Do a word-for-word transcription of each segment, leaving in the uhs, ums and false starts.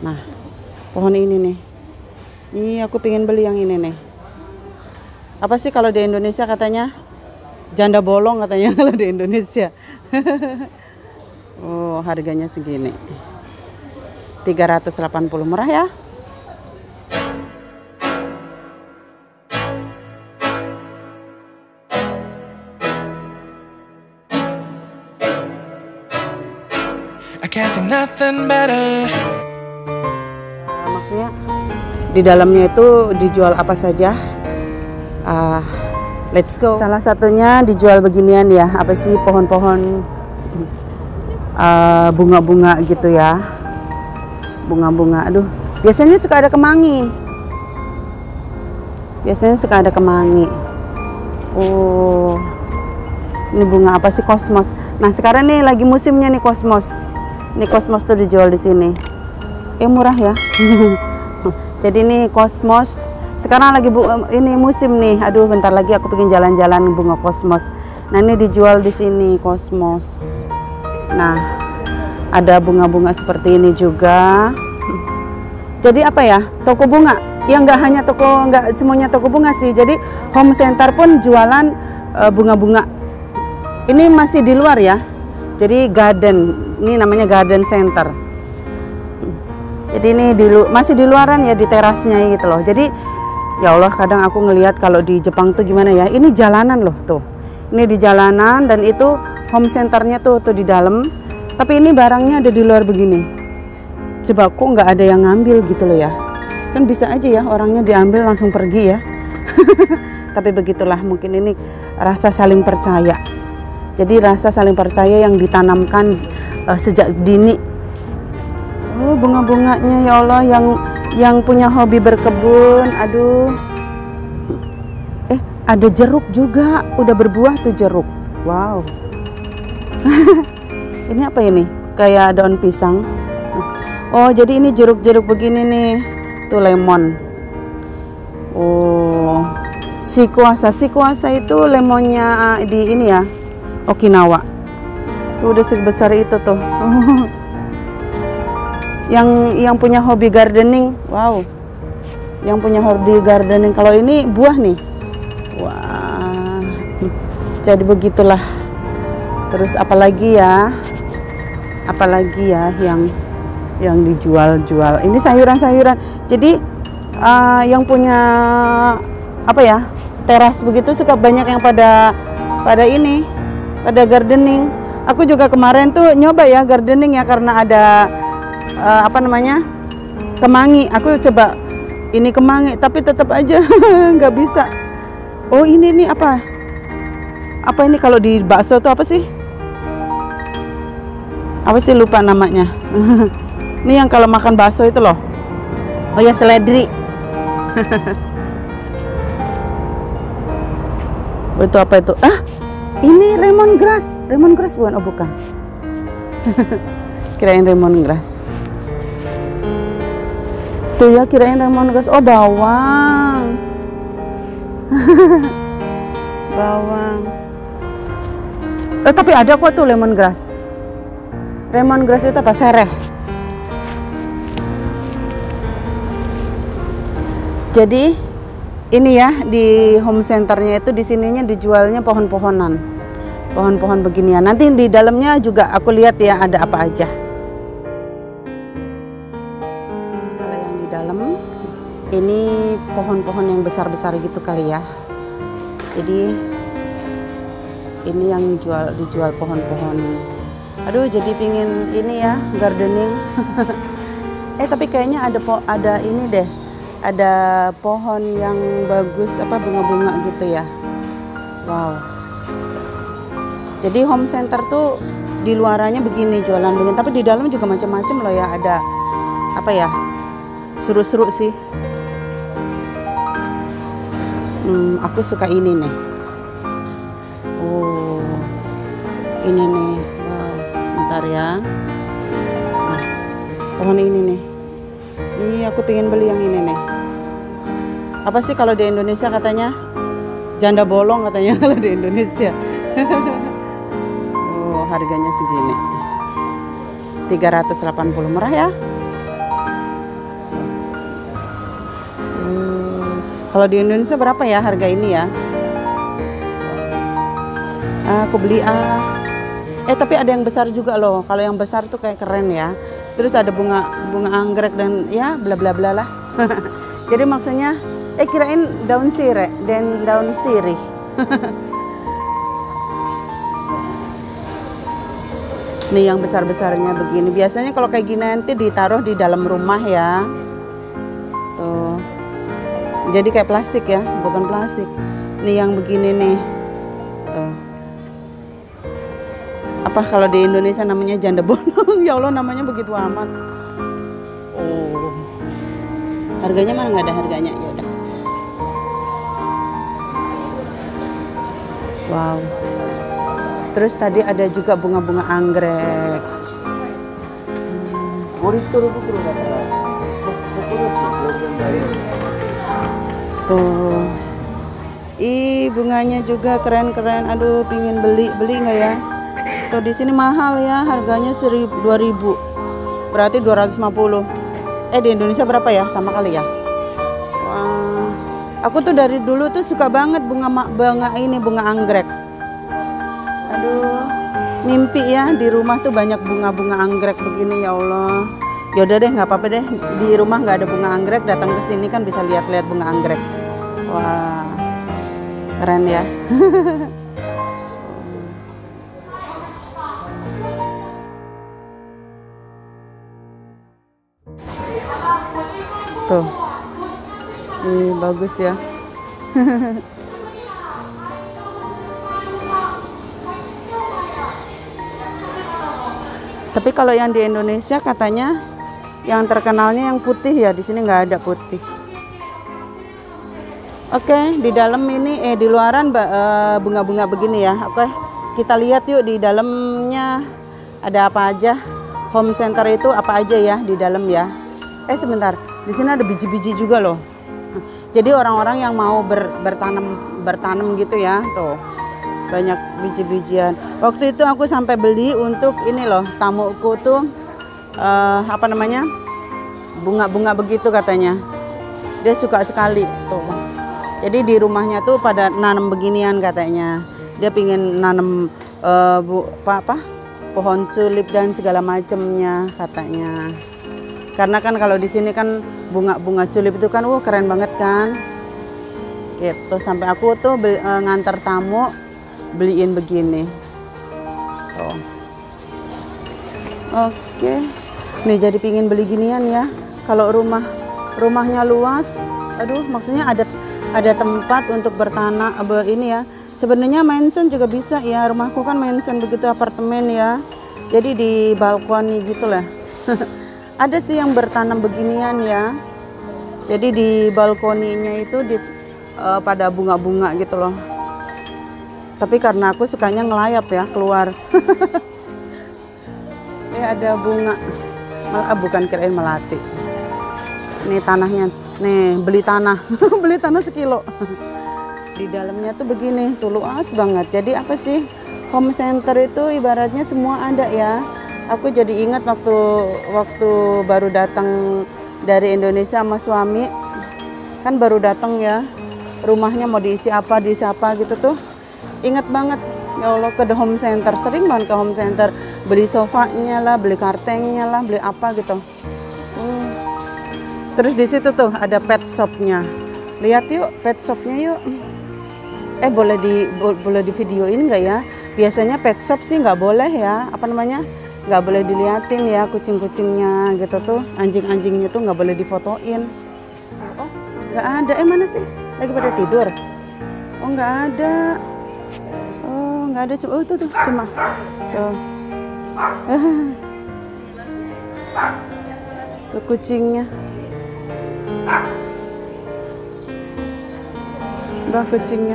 Nah, pohon ini nih. Ini aku pengen beli yang ini nih. Apa sih kalau di Indonesia katanya? Janda bolong katanya kalau di Indonesia. Oh, harganya segini. tiga ratus delapan puluh, murah ya? I can't think nothing better. Uh, maksudnya di dalamnya itu dijual apa saja? Uh, let's go. Salah satunya dijual beginian ya. Apa sih pohon-pohon uh, bunga-bunga gitu ya? Bunga-bunga. Aduh, biasanya suka ada kemangi. Biasanya suka ada kemangi. Oh, ini bunga apa sih? Kosmos. Nah sekarang nih lagi musimnya nih kosmos. Ini kosmos tuh dijual di sini. Eh murah ya. Jadi ini kosmos. Sekarang lagi bu ini musim nih. Aduh, bentar lagi aku pengen jalan-jalan bunga kosmos. Nah ini dijual di sini kosmos. Nah ada bunga-bunga seperti ini juga. Jadi apa ya? Toko bunga. Yang nggak hanya toko, nggak semuanya toko bunga sih. Jadi home center pun jualan bunga-bunga. Uh, ini masih di luar ya. Jadi garden, ini namanya garden center. Jadi ini di, masih di luaran ya, di terasnya gitu loh. Jadi ya Allah, kadang aku ngelihat kalau di Jepang tuh gimana ya. Ini jalanan loh tuh. Ini di jalanan dan itu home centernya tuh tuh di dalam. Tapi ini barangnya ada di luar begini. Coba kok nggak ada yang ngambil gitu loh ya. Kan bisa aja ya orangnya diambil langsung pergi ya. Tapi begitulah, mungkin ini rasa saling percaya. Jadi rasa saling percaya yang ditanamkan uh, sejak dini. Oh, bunga-bunganya ya Allah, yang yang punya hobi berkebun. Aduh. Eh, ada jeruk juga, udah berbuah tuh jeruk. Wow. Ini apa ini? Kayak daun pisang. Oh, jadi ini jeruk-jeruk begini nih. Tuh lemon. Oh. Si kuasa, si kuasa itu lemonnya uh, di ini ya. Okinawa. Tuh udah sebesar itu tuh. Oh. Yang yang punya hobi gardening, wow. Yang punya hobi gardening. Kalau ini buah nih. Wah. Jadi begitulah. Terus apalagi ya? Apalagi ya yang yang dijual-jual. Ini sayuran-sayuran. Jadi uh, yang punya apa ya? Teras begitu suka banyak yang pada pada ini. Pada gardening. Aku juga kemarin tuh nyoba ya gardening ya, karena ada uh, apa namanya kemangi. Aku coba ini kemangi tapi tetap aja nggak bisa. Oh ini nih apa? Apa ini kalau di bakso tuh apa sih? Apa sih, lupa namanya. Ini yang kalau makan bakso itu loh. Oh ya, seledri. Itu apa itu? Ah, ini lemongrass, lemongrass bukan? Oh bukan. Kirain lemongrass. Tuh ya, kirain lemongrass. Oh bawang. Bawang. Eh tapi ada kok tuh lemongrass. Lemongrass itu apa? Sereh. Jadi ini ya di home centernya itu di sininya dijualnya pohon-pohonan, pohon-pohon beginian. Nanti di dalamnya juga aku lihat ya ada apa aja. Kalau yang di dalam ini pohon-pohon yang besar-besar gitu kali ya. Jadi ini yang jual dijual pohon-pohon. Aduh, jadi pingin ini ya gardening. eh tapi kayaknya ada po ada ini deh. Ada pohon yang bagus, apa bunga-bunga gitu ya. Wow. Jadi home center tuh di luarannya begini jualan begini, tapi di dalam juga macam-macam loh ya. Ada apa ya? Seru-seru sih. Hmm, aku suka ini nih. Oh, ini nih. Wow, sebentar ya. Nah, pohon ini nih. Ini aku pengen beli yang ini nih. Apa sih kalau di Indonesia katanya? Janda bolong katanya kalau di Indonesia. Oh, harganya segini. tiga ratus delapan puluh, murah ya? Kalau di Indonesia berapa ya harga ini ya? Ah, aku beli ah. Eh tapi ada yang besar juga loh. Kalau yang besar tuh kayak keren ya. Terus ada bunga bunga anggrek dan ya bla bla bla lah. Jadi maksudnya eh kirain daun sirih dan daun sirih. Nih yang besar-besarnya begini. Biasanya kalau kayak gini nanti ditaruh di dalam rumah ya. Tuh. Jadi kayak plastik ya, bukan plastik. Nih yang begini nih. Tuh. Apa kalau di Indonesia namanya janda bolong? Ya Allah namanya begitu amat. Oh. Harganya mana nggak ada harganya? Ya udah. Wow. Terus tadi ada juga bunga-bunga anggrek. Hmm. Tuh. Ih, bunganya juga keren-keren. Aduh, pingin beli. Beli nggak ya? Tuh di sini mahal ya, harganya seribu, dua ribu. Berarti dua ratus lima puluh. Eh di Indonesia berapa ya? Sama kali ya? Wah. Aku tuh dari dulu tuh suka banget bunga bunga ini, bunga anggrek. Aduh, mimpi ya di rumah tuh banyak bunga-bunga anggrek begini ya Allah. Yaudah deh nggak apa-apa deh, di rumah nggak ada bunga anggrek, datang ke sini kan bisa lihat-lihat bunga anggrek. Wah, keren ya. Tuh, ini bagus ya. Tapi kalau yang di Indonesia katanya yang terkenalnya yang putih ya, di sini nggak ada putih. Oke, di dalam ini eh di luaran bunga-bunga begini ya. Oke, kita lihat yuk di dalamnya ada apa aja. Home center itu apa aja ya di dalam ya. Eh sebentar, di sini ada biji-biji juga loh. Jadi orang-orang yang mau ber, bertanam bertanam gitu ya, tuh. Banyak biji-bijian. Waktu itu aku sampai beli untuk ini loh, tamuku tuh uh, apa namanya? Bunga-bunga begitu katanya. Dia suka sekali tuh. Jadi di rumahnya tuh pada nanam beginian katanya. Dia pingin nanam uh, bu, apa, apa? Pohon tulip dan segala macamnya katanya. Karena kan kalau di sini kan bunga-bunga tulip itu kan, wah keren banget kan. Gitu. Sampai aku tuh beli, uh, ngantar tamu beliin begini. Tuh. Oke. Nih jadi pingin beli ginian ya. Kalau rumah rumahnya luas, aduh maksudnya ada ada tempat untuk bertanah ber ini ya. Sebenarnya mansion juga bisa ya. Rumahku kan mansion begitu, apartemen ya. Jadi di balkoni gitu lah. Ada sih yang bertanam beginian ya. Jadi di balkoninya itu di uh, pada bunga-bunga gitu loh. Tapi karena aku sukanya ngelayap ya keluar. Ya ada bunga. Malah bukan kirain melati. Nih tanahnya. Nih beli tanah. Beli tanah sekilo. Di dalamnya tuh begini, tuh luas banget. Jadi apa sih? Home center itu ibaratnya semua ada ya. Aku jadi ingat waktu waktu baru datang dari Indonesia sama suami. Kan baru datang ya. Rumahnya mau diisi apa, diisi apa gitu tuh. Ingat banget, ya Allah ke the home center, sering banget ke home center, beli sofanya lah, beli kartennya lah, beli apa gitu. Hmm. Terus di situ tuh ada pet shopnya, lihat yuk pet shopnya yuk. Eh boleh di bo, boleh di videoin nggak ya? Biasanya pet shop sih nggak boleh ya, apa namanya? Nggak boleh diliatin ya kucing-kucingnya gitu tuh, anjing-anjingnya tuh nggak boleh difotoin. Oh nggak ada, eh mana sih? Lagi pada tidur? Oh nggak ada. Nggak ada, oh tuh tuh cuma tuh tuh kucingnya, udah kucingnya.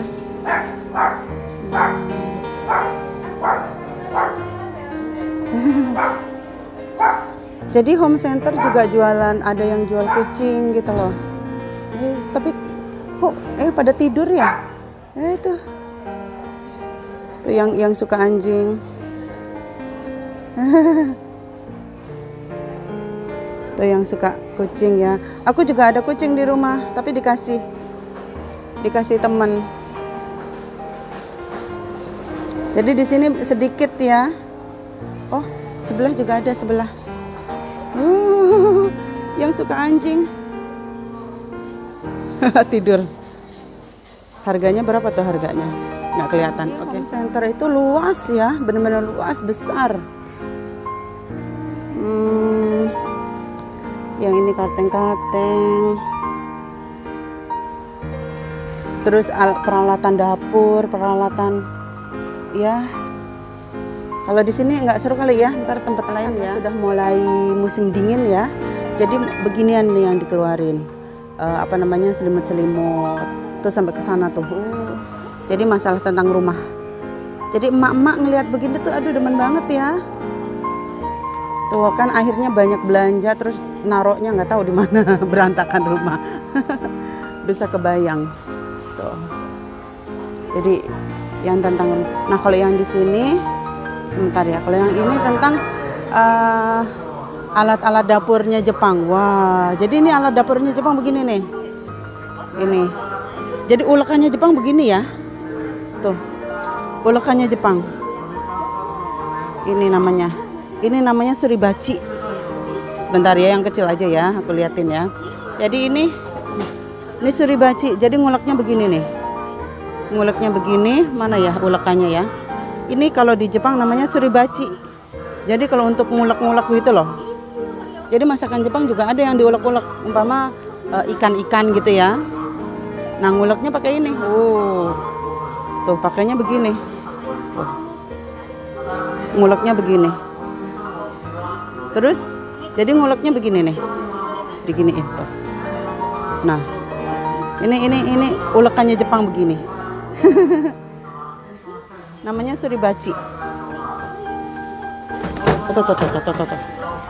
Jadi home center juga jualan, ada yang jual kucing gitu loh. Eh, tapi kok eh pada tidur ya? Eh itu tuh yang yang suka anjing. Tuh yang suka kucing ya. Aku juga ada kucing di rumah, tapi dikasih dikasih temen. Jadi di sini sedikit ya. Oh, sebelah juga ada sebelah. Uh, yang suka anjing. Tidur. Harganya berapa tuh harganya? Nggak kelihatan. Oke. Okay. Home center itu luas ya, benar-benar luas, besar. Hmm, yang ini karteng-karteng. Terus peralatan dapur, peralatan ya. Kalau di sini nggak seru kali ya, ntar tempat lain ya. Sudah mulai musim dingin ya. Jadi beginian nih yang dikeluarin. Uh, apa namanya, selimut-selimut. Tuh sampai ke sana tuh. Uh, jadi masalah tentang rumah. Jadi emak-emak ngelihat begini tuh aduh demen banget ya. Tuh kan akhirnya banyak belanja terus naroknya nggak tahu di mana, berantakan rumah. Bisa kebayang. Tuh. Jadi yang tentang, nah kalau yang di sini sebentar ya, kalau yang ini tentang uh, alat-alat dapurnya Jepang. Wah, jadi ini alat dapurnya Jepang begini nih. Ini. Jadi ulekannya Jepang begini ya. Tuh. Ulekannya Jepang. Ini namanya. Ini namanya suribachi. Bentar ya, yang kecil aja ya, aku liatin ya. Jadi ini ini suribachi. Jadi nguleknya begini nih. Nguleknya begini, mana ya ulekannya ya. Ini kalau di Jepang namanya suribachi. Jadi kalau untuk ngulek-ngulek gitu loh. Jadi masakan Jepang juga ada yang diulek-ulek, umpama ikan-ikan gitu ya. Nah nguleknya pakai ini. Oh, tuh pakainya begini. Tuh. Nguleknya begini. Terus jadi nguleknya begini nih, diginiin tuh. Nah, ini ini ini ulekannya Jepang begini. Namanya suribachi. Tuh tuh tuh tuh tuh tuh.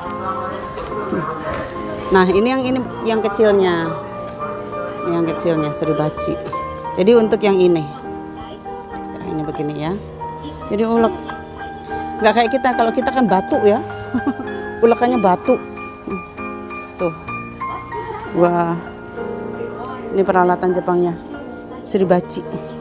Nah ini yang ini yang kecilnya, ini yang kecilnya suribachi. Jadi untuk yang ini, ya, ini begini ya. Jadi ulek, nggak kayak kita, kalau kita kan batu ya. Ulekannya batu. Tuh. Wah. Ini peralatan Jepangnya. Suribachi.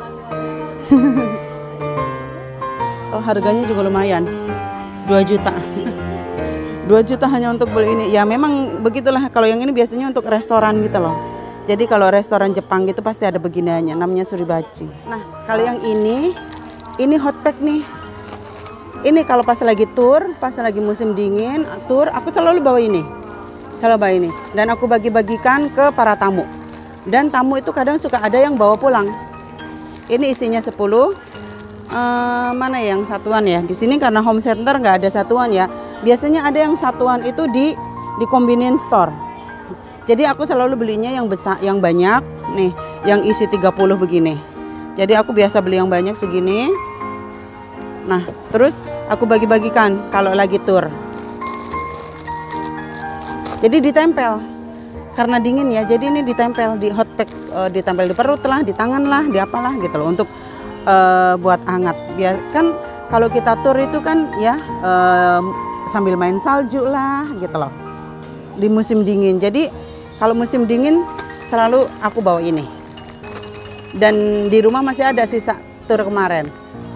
Oh, harganya juga lumayan. dua juta. dua juta hanya untuk beli ini. Ya memang begitulah, kalau yang ini biasanya untuk restoran gitu loh. Jadi kalau restoran Jepang gitu pasti ada beginiannya, namanya suribachi. Nah, kalau yang ini ini hot pack nih. Ini kalau pas lagi tour, pas lagi musim dingin, tour, aku selalu bawa ini. Selalu bawa ini. Dan aku bagi-bagikan ke para tamu. Dan tamu itu kadang suka ada yang bawa pulang. Ini isinya sepuluh. Uh, mana yang satuan ya? Di sini karena home center nggak ada satuan ya. Biasanya ada yang satuan itu di di convenience store. Jadi aku selalu belinya yang besar, yang banyak. Nih, yang isi tiga puluh begini. Jadi aku biasa beli yang banyak segini. Nah, terus aku bagi-bagikan kalau lagi tour. Jadi ditempel. Karena dingin ya, jadi ini ditempel di hot pack, uh, ditempel di perut lah, di tangan lah, di apalah gitu loh, untuk uh, buat hangat. Biar kan kalau kita tour itu kan ya uh, sambil main salju lah gitu loh. Di musim dingin. Jadi kalau musim dingin selalu aku bawa ini. Dan di rumah masih ada sisa tour kemarin.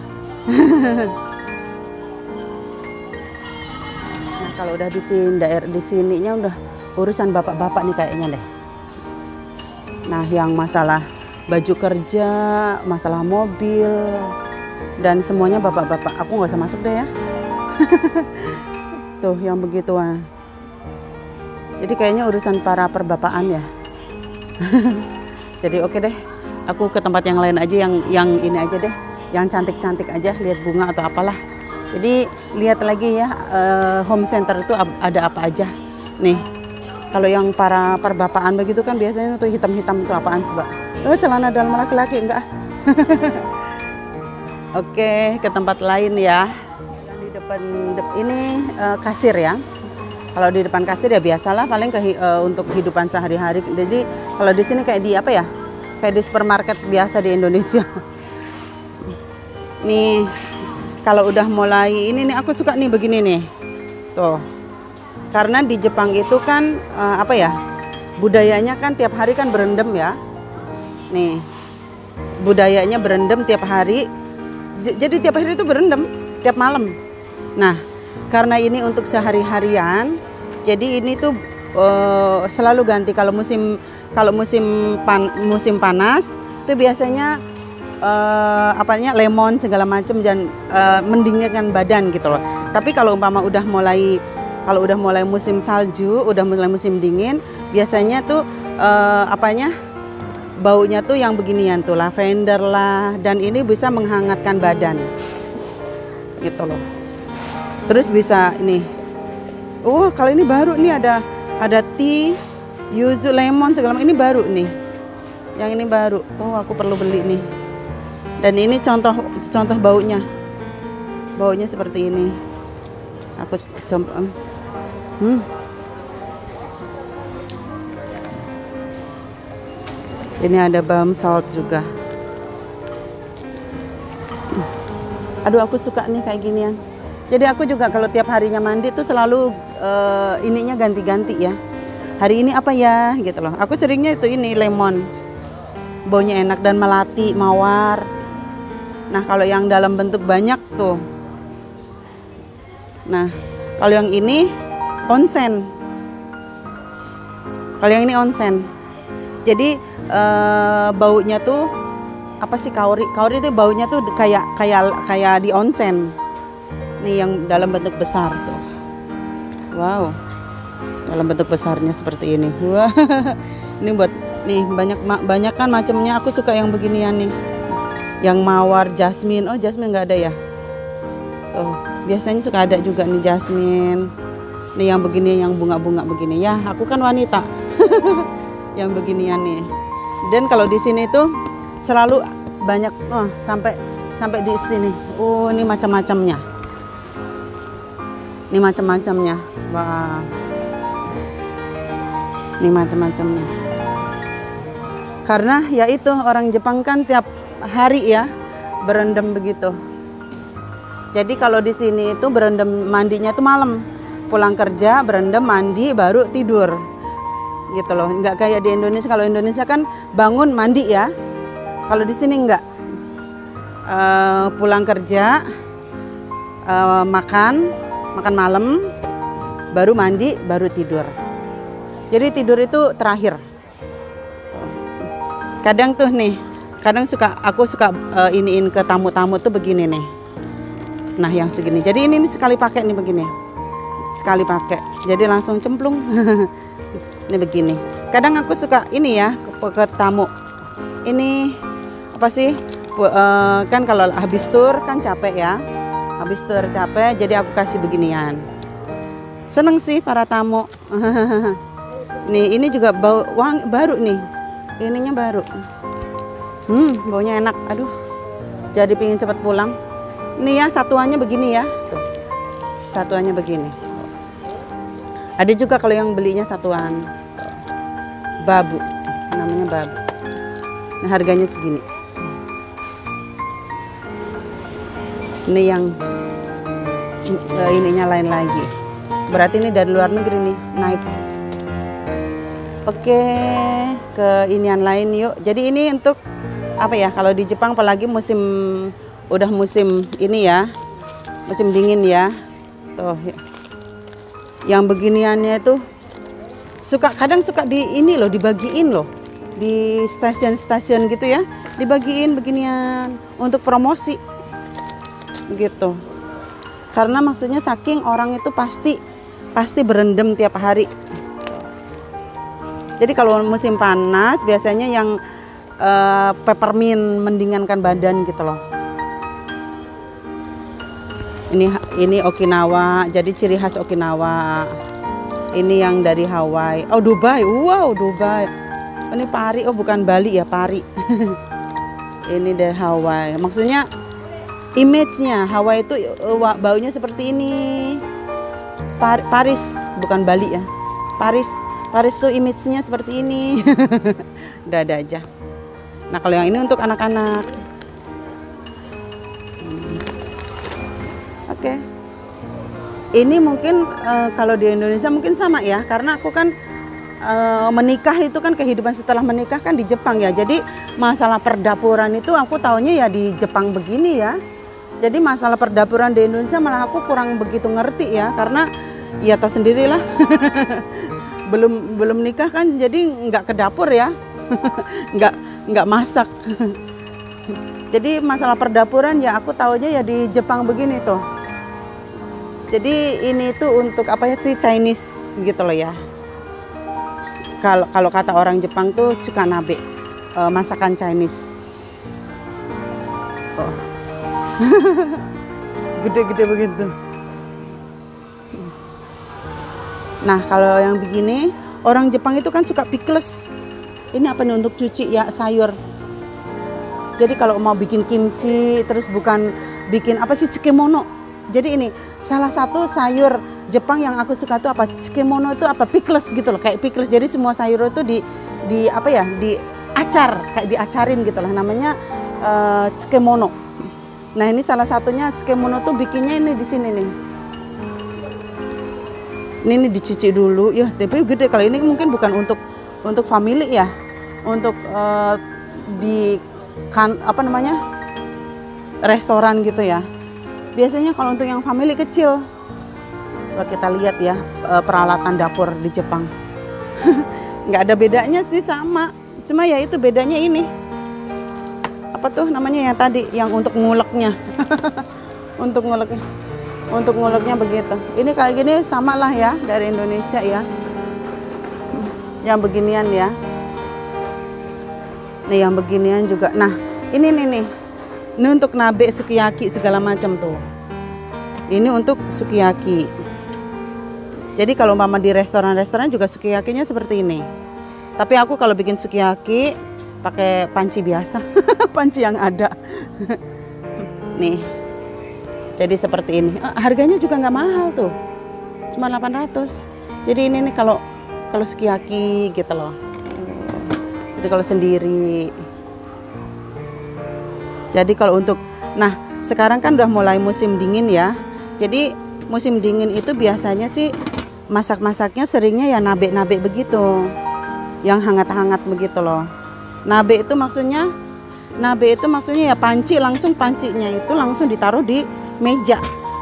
Nah, kalau udah di sini, daerah di sininya udah urusan bapak-bapak nih kayaknya deh. Nah, yang masalah baju kerja, masalah mobil, dan semuanya bapak-bapak. Aku nggak usah masuk deh ya. Tuh, yang begituan. Jadi kayaknya urusan para perbapaan ya. Jadi oke deh, aku ke tempat yang lain aja, yang yang ini aja deh. Yang cantik-cantik aja, lihat bunga atau apalah. Jadi lihat lagi ya, uh, home center itu ada apa aja. Nih, kalau yang para perbapaan begitu kan biasanya tuh hitam-hitam itu apaan coba? Oh, celana dalam laki-laki enggak? Oke, ke tempat lain ya. Di depan dep- ini uh, kasir ya. Kalau di depan kasir ya biasalah, paling ke, uh, untuk kehidupan sehari-hari. Jadi kalau di sini kayak di apa ya? Kayak di supermarket biasa di Indonesia. Nih, kalau udah mulai ini nih, aku suka nih begini nih. Tuh. Karena di Jepang itu kan uh, apa ya? Budayanya kan tiap hari kan berendam ya. Nih. budayanya berendam tiap hari. J- Jadi tiap hari itu berendam, tiap malam. Nah, karena ini untuk sehari-harian, jadi ini tuh uh, selalu ganti. Kalau musim kalau musim pan, musim panas itu biasanya uh, apanya lemon segala macam dan uh, mendinginkan badan gitu loh. Tapi kalau umpama udah mulai kalau udah mulai musim salju, udah mulai musim dingin, biasanya tuh uh, apanya baunya tuh yang beginian tuh, lavender lah, dan ini bisa menghangatkan badan gitu loh. Terus bisa ini, oh kalau ini baru nih ada ada tea, yuzu, lemon segala macam, ini baru nih, yang ini baru. Oh aku perlu beli nih. Dan ini contoh contoh baunya, baunya seperti ini. Aku coba, hmm. Ini ada balm salt juga. Aduh aku suka nih kayak ginian. Jadi aku juga kalau tiap harinya mandi tuh selalu uh, ininya ganti-ganti ya. Hari ini apa ya gitu loh. Aku seringnya itu ini lemon. Baunya enak, dan melati, mawar. Nah kalau yang dalam bentuk banyak tuh. Nah kalau yang ini onsen. Kalau yang ini onsen. Jadi Uh, baunya tuh apa sih, kaori kaori itu baunya tuh kayak kayak kayak di onsen nih, yang dalam bentuk besar tuh. Wow, dalam bentuk besarnya seperti ini. Wah, ini buat nih banyak banyak kan macamnya. Aku suka yang beginian nih, yang mawar, jasmine. Oh jasmine nggak ada ya tuh, biasanya suka ada juga nih jasmine nih, yang begini, yang bunga-bunga begini ya. Aku kan wanita yang beginian nih. Dan kalau di sini tuh selalu banyak, oh, sampai sampai di sini. Oh, ini macam-macamnya. Ini macam-macamnya. Wah. Ini macam-macamnya. Karena ya itu orang Jepang kan tiap hari ya berendam begitu. Jadi kalau di sini itu berendam mandinya tuh malam. Pulang kerja berendam, mandi, baru tidur. Gitu loh, nggak kayak di Indonesia. Kalau Indonesia kan bangun mandi ya, kalau di sini nggak. Uh, pulang kerja, uh, makan makan malam, baru mandi, baru tidur. Jadi tidur itu terakhir. Kadang tuh nih, kadang suka aku suka uh, iniin ke tamu-tamu tuh begini nih. Nah yang segini, jadi ini, ini sekali pakai nih begini, sekali pakai, jadi langsung cemplung. Ini begini. Kadang aku suka ini ya ke, ke tamu. Ini apa sih? Uh, kan kalau habis tur kan capek ya. Habis tur capek, jadi aku kasih beginian. Seneng sih para tamu. Nih ini juga bau wangi, baru nih. Ininya baru. Hmm, baunya enak. Aduh. Jadi pingin cepat pulang. Ini ya satuannya begini ya. Tuh. Satuannya begini. Ada juga kalau yang belinya satuan. Babu, namanya babu. Nah harganya segini. Ini yang uh, ininya lain lagi. Berarti ini dari luar negeri nih, naik. Oke, ke inian lain yuk. Jadi ini untuk apa ya? Kalau di Jepang apalagi musim udah musim ini ya, musim dingin ya. Tuh, yang beginiannya itu suka kadang suka di ini loh, dibagiin loh di stasiun-stasiun gitu ya, dibagiin beginian untuk promosi gitu. Karena maksudnya saking orang itu pasti pasti berendam tiap hari. Jadi kalau musim panas biasanya yang uh, peppermint mendingankan badan gitu loh. Ini ini Okinawa, jadi ciri khas Okinawa. Ini yang dari Hawaii. Oh Dubai, wow Dubai. Oh, ini pari, oh bukan Bali ya, pari. Ini dari Hawaii. Maksudnya image-nya Hawaii itu uh, baunya seperti ini. Par Paris, bukan Bali ya. Paris, Paris tuh image-nya seperti ini. Udah ada aja. Nah kalau yang ini untuk anak-anak. Hmm. Oke. Okay. Ini mungkin uh, kalau di Indonesia mungkin sama ya, karena aku kan uh, menikah itu kan kehidupan setelah menikah kan di Jepang ya. Jadi masalah perdapuran itu aku taunya ya di Jepang begini ya. Jadi masalah perdapuran di Indonesia malah aku kurang begitu ngerti ya, karena ya tahu sendirilah belum belum nikah kan, jadi nggak ke dapur ya, nggak nggak masak. Jadi masalah perdapuran ya aku taunya ya di Jepang begini tuh. Jadi ini tuh untuk apa ya sih, Chinese gitu loh ya. Kalau kalau kata orang Jepang tuh suka nabe, e, masakan Chinese. Oh. Gede-gede begitu. Nah kalau yang begini, orang Jepang itu kan suka pickles. Ini apa nih, untuk cuci ya sayur. Jadi kalau mau bikin kimchi, terus bukan bikin apa sih, tsukemono. Jadi ini salah satu sayur Jepang yang aku suka tuh apa, tsukemono itu apa, pickles gitu loh, kayak pickles. Jadi semua sayur itu di di apa ya, di acar, kayak diacarin gitu loh, namanya uh, tsukemono. Nah ini salah satunya tsukemono tuh bikinnya ini di sini nih. Ini, ini dicuci dulu ya, tapi gede. Kalau ini mungkin bukan untuk untuk family ya, untuk uh, di kan apa namanya, restoran gitu ya. Biasanya kalau untuk yang family kecil. Coba kita lihat ya peralatan dapur di Jepang. Nggak ada bedanya sih, sama. Cuma ya itu bedanya ini. Apa tuh namanya yang tadi, yang untuk nguleknya. Untuk nguleknya. Untuk nguleknya begitu. Ini kayak gini sama lah ya dari Indonesia ya. Yang beginian ya. Nih yang beginian juga. Nah ini nih nih. Ini untuk nabe, sukiyaki segala macam tuh. Ini untuk sukiyaki. Jadi kalau mama di restoran-restoran juga sukiyakinya seperti ini. Tapi aku kalau bikin sukiyaki pakai panci biasa. Panci yang ada. Nih. Jadi seperti ini. Harganya juga nggak mahal tuh. Cuma delapan ratus. Jadi ini nih kalau kalau sukiyaki gitu loh. Jadi kalau sendiri. Jadi kalau untuk, nah sekarang kan udah mulai musim dingin ya. Jadi musim dingin itu biasanya sih masak-masaknya seringnya ya nabe-nabe begitu. Yang hangat-hangat begitu loh. Nabe itu maksudnya, nabe itu maksudnya ya panci, langsung pancinya itu langsung ditaruh di meja.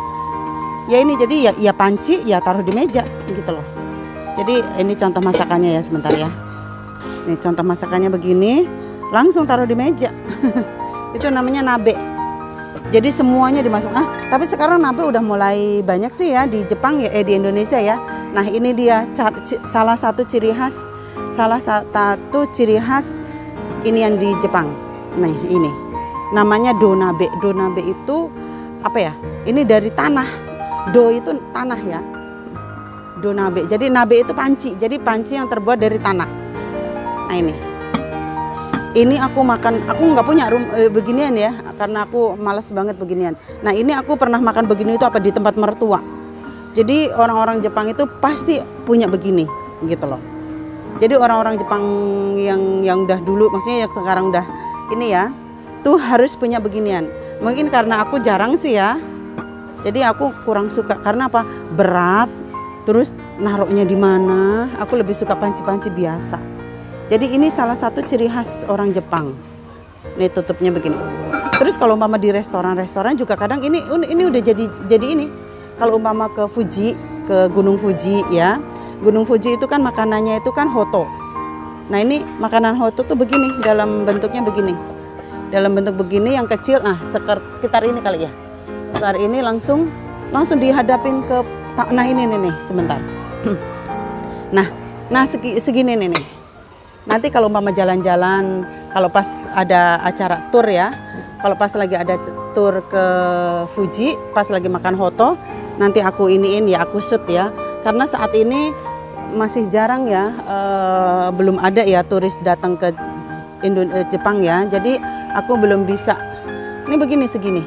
Ya ini jadi ya, ya panci ya taruh di meja gitu loh. Jadi ini contoh masakannya ya, sebentar ya. Ini contoh masakannya begini, langsung taruh di meja. Itu namanya nabe. Jadi semuanya dimasuk. Ah, tapi sekarang nabe udah mulai banyak sih ya di Jepang ya, eh di Indonesia ya. Nah, ini dia salah satu ciri khas, salah satu ciri khas ini yang di Jepang. Nah, ini. Namanya donabe. Donabe itu apa ya? Ini dari tanah. Do itu tanah ya. Donabe. Jadi nabe itu panci. Jadi panci yang terbuat dari tanah. Nah, ini. Ini aku makan, aku nggak punya rum, e, beginian ya, karena aku malas banget beginian. Nah ini aku pernah makan begini itu apa di tempat mertua. Jadi orang-orang Jepang itu pasti punya begini, gitu loh. Jadi orang-orang Jepang yang yang udah dulu, maksudnya yang sekarang udah ini ya, tuh harus punya beginian. Mungkin karena aku jarang sih ya, jadi aku kurang suka. Karena apa? Berat, terus naruhnya di mana? Aku lebih suka panci-panci biasa. Jadi ini salah satu ciri khas orang Jepang. Ini tutupnya begini. Terus kalau umpama di restoran-restoran juga kadang ini ini udah jadi jadi ini. Kalau umpama ke Fuji, ke Gunung Fuji ya. Gunung Fuji itu kan makanannya itu kan hoto. Nah, ini makanan hoto tuh begini, dalam bentuknya begini. Dalam bentuk begini yang kecil, nah sekitar ini kali ya. Sekitar ini langsung langsung dihadapin ke, nah ini nih nih sebentar. Nah, nah segi, segini nih nih. Nanti kalau umpama jalan-jalan, kalau pas ada acara tour ya, kalau pas lagi ada tour ke Fuji, pas lagi makan hoto, nanti aku iniin ya, aku shoot ya. Karena saat ini masih jarang ya, eh, belum ada ya turis datang ke Indo eh, Jepang ya. Jadi aku belum bisa. Ini begini segini,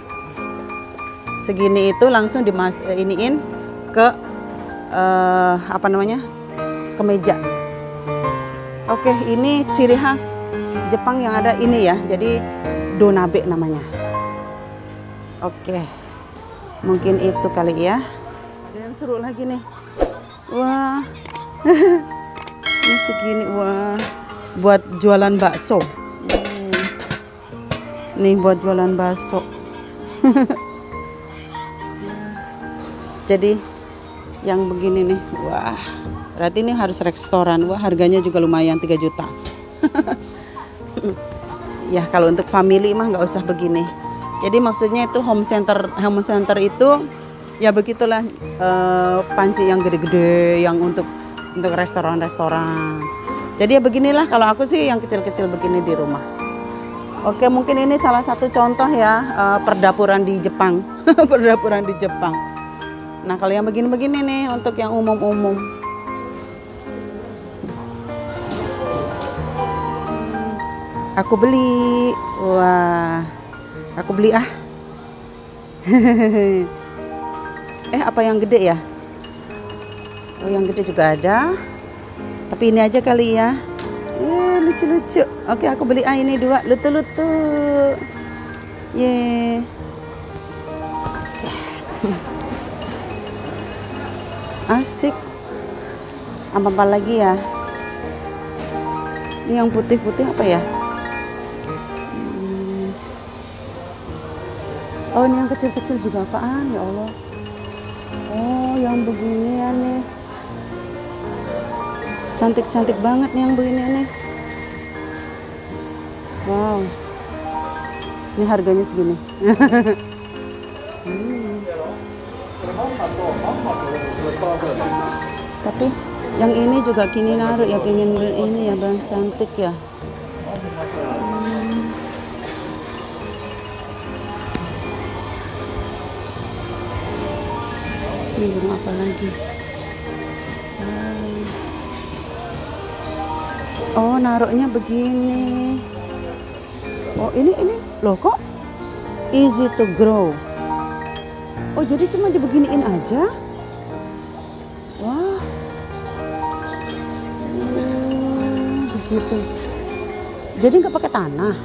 segini itu langsung dimas eh, iniin ke eh, apa namanya, ke meja. Oke, ini ciri khas Jepang yang ada ini ya. Jadi donabe namanya. Oke. Mungkin itu kali ya. Ada yang seru lagi nih. Wah. Ini segini, wah, buat jualan bakso. Hmm. Nih buat jualan bakso. Jadi yang begini nih, wah, berarti ini harus restoran. Wah, harganya juga lumayan, tiga juta. Ya kalau untuk family mah nggak usah begini. Jadi maksudnya itu home center, home center itu ya begitulah, eh, panci yang gede-gede yang untuk untuk restoran-restoran. Jadi ya beginilah kalau aku sih yang kecil-kecil begini di rumah. Oke, mungkin ini salah satu contoh ya, eh, perdapuran di Jepang. Perdapuran di Jepang. Nah kalau yang begini-begini nih untuk yang umum-umum. Aku beli, wah, aku beli ah. Eh apa yang gede ya? Oh yang gede juga ada. Tapi ini aja kali ya. Eh lucu-lucu. Oke aku beli ah ini dua, lutu-lutu. Ye. Asik. Apa-apa lagi ya? Ini yang putih-putih apa ya? Hmm. Oh ini yang kecil-kecil juga apaan ya Allah? Oh yang begini ya nih. Cantik-cantik banget nih yang begini nih. Wow. Ini harganya segini. Hmm. Tapi yang ini juga kini naruh ya, pengen ini ya bang, cantik ya. Hmm. Ini burung apa lagi? Oh naruhnya begini. Oh ini ini loh kok easy to grow. Oh jadi cuma dibeginiin aja. Wah. Hmm, begitu. Jadi nggak pakai tanah.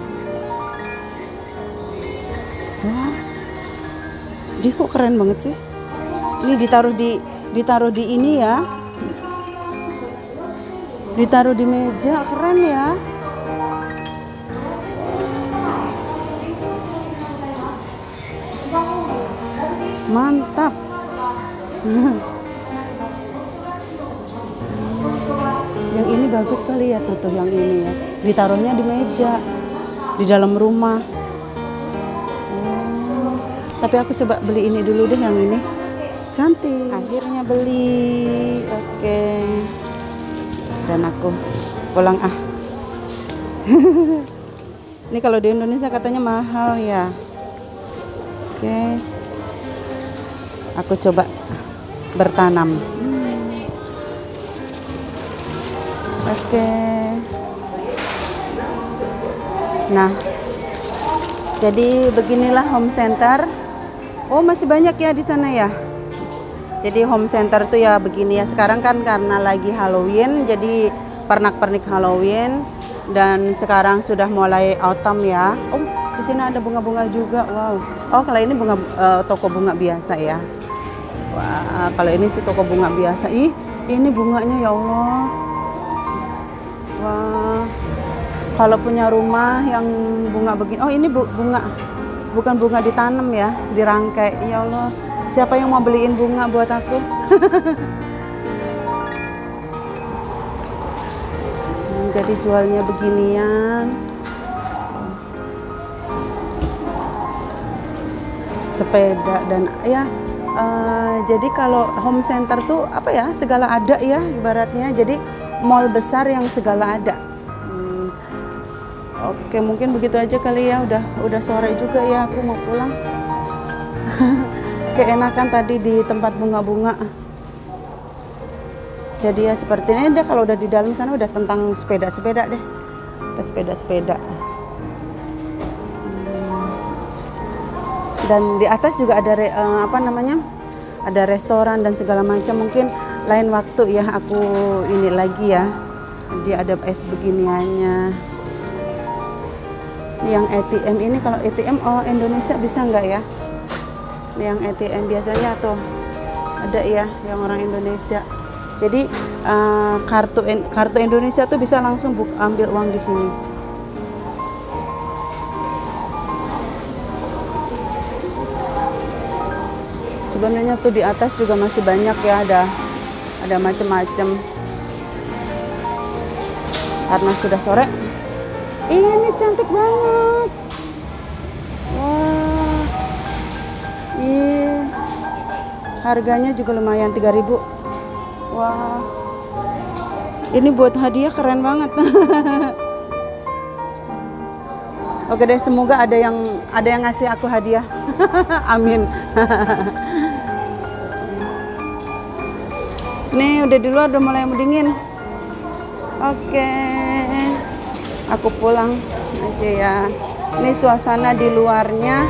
Wah. Dia kok keren banget sih. Ini ditaruh di ditaruh di ini ya. Ditaruh di meja, keren ya. Mantap. Yang ini bagus sekali ya tuh, tuh yang ini ya. Ditaruhnya di meja, di dalam rumah. Oh, tapi aku coba beli ini dulu deh yang ini. Cantik. Akhirnya beli. Oke. Dan aku pulang ah. Ini kalau di Indonesia katanya mahal ya. Oke. Aku coba bertanam. Hmm. Oke. Nah, jadi beginilah home center. Oh masih banyak ya di sana ya. Jadi home center tuh ya begini ya. Sekarang kan karena lagi Halloween, jadi pernak-pernik Halloween, dan sekarang sudah mulai autumn ya. Oh, di sini ada bunga-bunga juga. Wow. Oh, kalau ini bunga uh, toko bunga biasa ya. Wah, kalau ini sih toko bunga biasa. Ih, ini bunganya ya Allah. Wah. Kalau punya rumah yang bunga begini. Oh, ini bu bunga. Bukan bunga ditanam ya, dirangkai. Ya Allah. Siapa yang mau beliin bunga buat aku? Jadi jualnya beginian. Sepeda dan ya. Uh, jadi kalau home center tuh apa ya? Segala ada ya ibaratnya. Jadi mall besar yang segala ada. Hmm. Oke, mungkin begitu aja kali ya. Udah udah sore juga ya, aku mau pulang. Keenakan tadi di tempat bunga-bunga. Jadi ya seperti ini deh, kalau udah di dalam sana udah tentang sepeda-sepeda deh. Sepeda-sepeda. Hmm. Dan di atas juga ada re, uh, apa namanya? Ada restoran dan segala macam. Mungkin lain waktu ya aku ini lagi ya. Dia ada es beginiannya. Yang A T M ini, kalau A T M oh Indonesia bisa nggak ya? Yang A T M biasanya tuh ada ya yang orang Indonesia. Jadi uh, kartu kartu Indonesia tuh bisa langsung buk, ambil uang di sini. Sebenarnya tuh di atas juga masih banyak ya, ada ada macam-macam. Karena sudah sore. Ini cantik banget. Wah. Ih. Harganya juga lumayan tiga ribu. Wah. Ini buat hadiah keren banget. Oke deh, semoga ada yang ada yang ngasih aku hadiah. Amin. Nih udah di luar udah mulai dingin. Oke, aku pulang aja ya. Ini suasana di luarnya.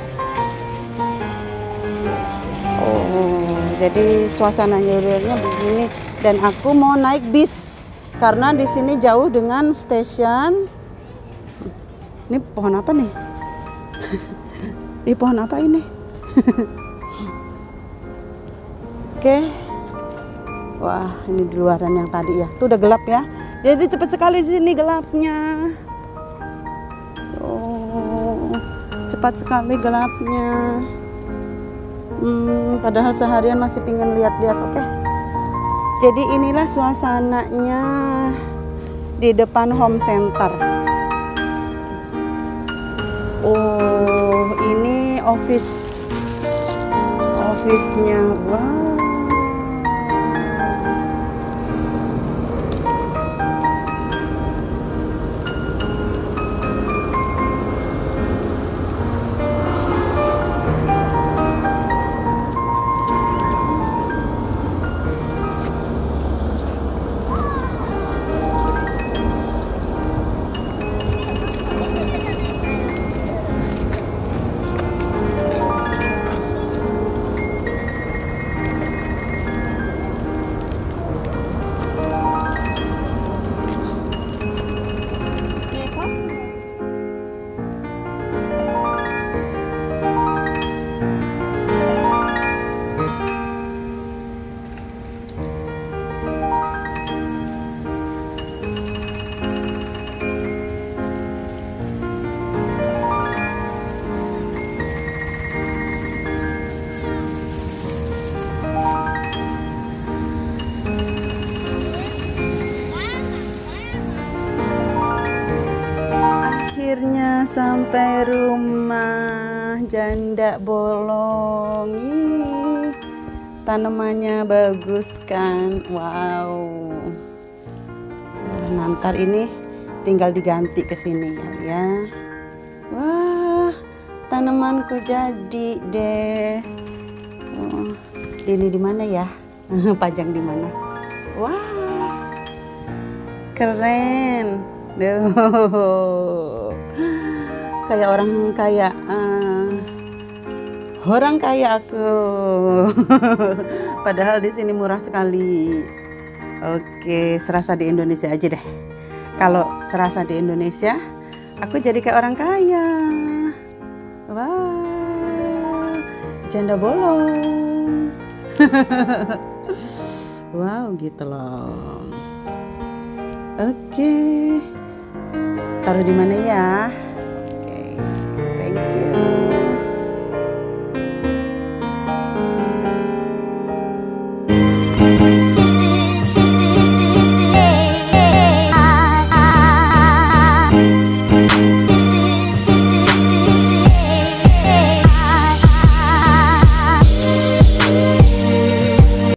Oh, jadi suasananya luarnya begini. Dan aku mau naik bis karena di sini jauh dengan stasiun. Ini pohon apa nih? Ini pohon apa ini? Oke. Wah, ini di luaran yang tadi ya. Tuh udah gelap ya. Jadi cepat sekali di sini gelapnya. Oh, cepat sekali gelapnya. Hmm, padahal seharian masih pingin lihat-lihat. Oke. Jadi inilah suasananya di depan home center. Oh, ini office office-nya. Wow. Akhirnya sampai rumah Janda Bolong. Ih, tanamannya bagus kan. Wow. Nah, ntar ini tinggal diganti ke sini ya. Wah, tanamanku jadi deh. Oh, ini di mana ya? Pajang di mana? Wah, keren. Duh. Kayak orang kaya. Uh, orang kaya aku. Padahal di sini murah sekali. Oke, serasa di Indonesia aja deh. Kalau serasa di Indonesia, aku jadi kayak orang kaya. Wah, janda bolong. Wow, gitu loh. Oke, taruh di mana ya?